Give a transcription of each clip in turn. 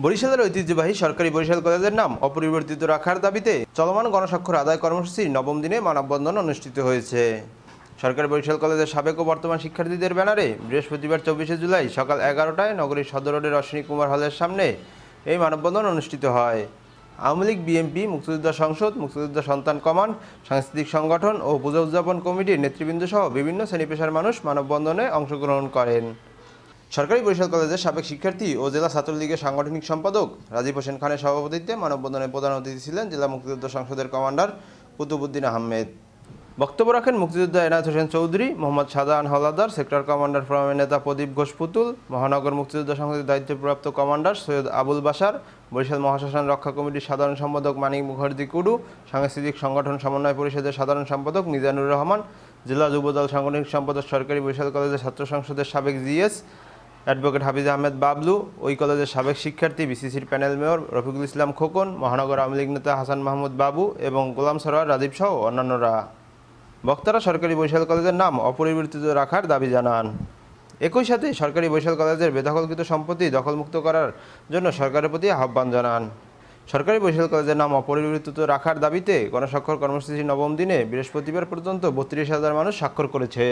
বরিশালের ঐতিহ্যবাহী সরকারি বরিশাল কলেজের নাম অপরিবর্তিত রাখার দাবিতে চলমান গণস্বাক্ষর আদায় কর্মসূচির নবম দিনে মানববন্ধন অনুষ্ঠিত হয়েছে। সরকারি বরিশাল কলেজের সাবেক ও বর্তমান শিক্ষার্থীদের ব্যানারে বৃহস্পতিবার 24শে জুলাই সকাল 11টায় নগরীর সদর রোডের অশ্বিনী কুমার হলের সামনে এই মানববন্ধন অনুষ্ঠিত হয়। আওয়ামী লীগ, বিএনপি, মুক্তিযোদ্ধা সংসদ, মুক্তিযোদ্ধা সন্তান কমান্ড, সাংস্কৃতিক সংগঠন ও পূজা উদযাপন কমিটির নেতৃবৃন্দ সহ বিভিন্ন শ্রেণী পেশার মানুষ মানববন্ধনে অংশগ্রহণ করেন। সরকারি বরিশাল কলেজের সাবেক শিক্ষার্থী ও জেলা ছাত্রলীগের সাংগঠনিক সম্পাদক রাজীব হোসেন খানের সভাপতিত্বে মানববন্ধনে প্রধান অতিথি ছিলেন জেলা মুক্তিযোদ্ধা সংসদের কমান্ডার কুতুবুদ্দিন আহমেদ। বক্তব্য রাখেন মুক্তিযোদ্ধা এনায়েত হোসেন চৌধুরী, মোহাম্মদ শাহজাহান হলাদার, সেক্টর কমান্ডার ফোরামের নেতা প্রদীপ ঘোষ পুতুল, মহানগর মুক্তিযোদ্ধা সংসদের দায়িত্বপ্রাপ্ত কমান্ডার সৈয়দ আবুল বাশার, বরিশাল মহাশ্মশান রক্ষা কমিটির সাধারণ সম্পাদক মানিক মুখার্জি কুডু, সাংস্কৃতিক সংগঠন সমন্বয় পরিষদের সাধারণ সম্পাদক মিজানুর রহমান, জেলা যুবদল সাংগঠনিক সম্পাদক সরকারি বরিশাল কলেজের ছাত্র সংসদের সাবেক জিএস অ্যাডভোকেট হাফিজ আহমেদ বাবলু, ওই কলেজের সাবেক শিক্ষার্থী বিসিসির প্যানেল মেয়র রফিকুল ইসলাম খোকন, মহানগর আওয়ামী লীগ নেতা হাসান মাহমুদ বাবু এবং গোলাম সরোয়ার রাজীব সহ অন্যান্যরা। বক্তারা সরকারি বরিশাল কলেজের নাম অপরিবর্তিত রাখার দাবি জানান। একই সাথে সরকারি বরিশাল কলেজের বেদখলকৃত সম্পত্তি দখলমুক্ত করার জন্য সরকারের প্রতি আহ্বান জানান। সরকারি বরিশাল কলেজের নাম অপরিবর্তিত রাখার দাবিতে গণস্বাক্ষর কর্মসূচির নবম দিনে বৃহস্পতিবার পর্যন্ত 32,000 মানুষ স্বাক্ষর করেছে।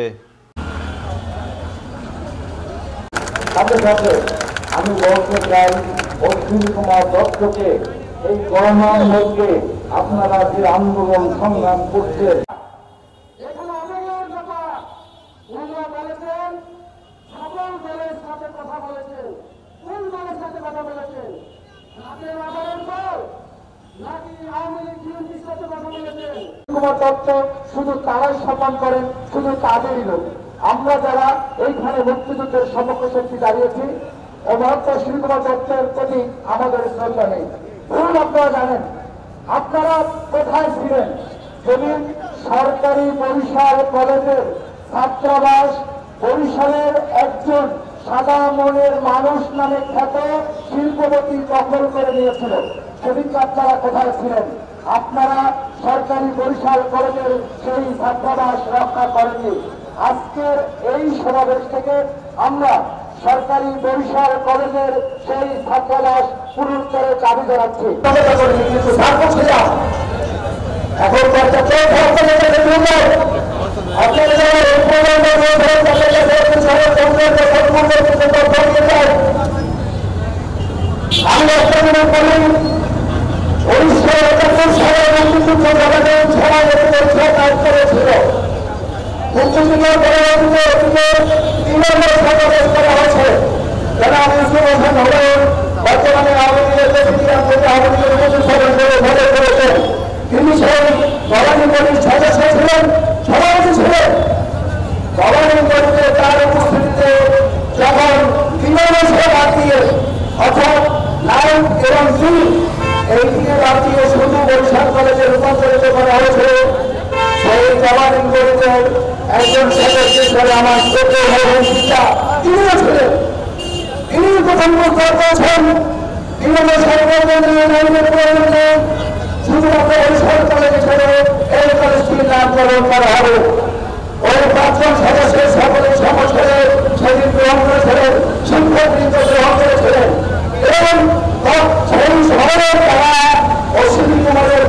সাথে সাথে আমি বলতে চাই অশ্বিনী কুমার দত্তকে এই করোনার মধ্যে আপনারা যে আন্দোলন সংগ্রাম করছেন, এখানে আন্দোলনের কথা উনি বলেছেন, সকল দলের সাথে কথা বলেছেন। কোন দলের সাথে কথা বলেছেন? জাতীয় নাগরিক দল নাকি আওয়ামী লীগ, বিএনপির সাথে কথা বলেছেন? কুমার দত্ত শুধু তারাই সম্মান করেন, শুধু তাদেরই লোক। আমরা যারা এইখানে মুক্তিযুদ্ধের সমগ্র শক্তি দাঁড়িয়েছি, অমর্ত অশ্বিনী কুমার দত্তের প্রতি আমাদের শ্রদ্ধা নেই। ভুল আপনারা জানেন, আপনারা কোথায় ছিলেন যেদিন সরকারি বরিশাল কলেজের ছাত্রাবাস বরিশালের একজন সাদা মনের মানুষ নামে খ্যাত শিল্পপতি দখল করে নিয়েছিল? সেদিনকে আপনারা কোথায় ছিলেন? আপনারা সরকারি বরিশাল কলেজের সেই ছাত্রাবাস রক্ষা করেননি। আজকের এই সমাবেশ থেকে আমরা সরকারি বরিশাল কলেজের সেই ছাত্রাবাস পুনরুদ্ধারের দাবি জানাচ্ছি। এখন আমি একটা মনে করি 1971 সালে মুক্তিযুদ্ধ জগতের সবাই কাজ করেছিল। মুক্তিযুদ্ধের পরবর্তীতে তৃণমূল সমাবেশ করা হয়েছে। যারা মুসলমান হলেন বর্তমানে আওয়ামী লীগের প্রেসিডেন্ট থেকে আওয়ামী লীগের উপসভাপতি করে ভোটে করেছেন। তিনি সেই গভর্নিং বডির সদস্য ছিলেন, সভাপতি ছিলেন। গভর্নিং বডিতে তার উপস্থিতিতে যখন তৃণমূল বাদ দিয়ে অর্থাৎ লাইন এবং দুই এই দিকে বাদ দিয়ে শুধু বরিশাল কলেজে রূপান্তরিত করা হয়েছে, সেই গভর্নিং বডিতে একজন সদস্য হিসেবে আমার শ্রদ্ধা তিনিও ছিলেন। তিনি প্রথম প্রস্তাব করেছেন তৃণমূল শুধুমাত্র বরিশাল কলেজ হিসেবে এই কলেজটির নামকরণ করা হবে। ওই 5 জন সদস্যের সকলের সমস্যারে সেদিন গ্রহণ করেছিলেন, শিক্ষকবৃন্দ গ্রহণ করেছিলেন এবং সেই শহরের তারা অশ্বিনী কুমারের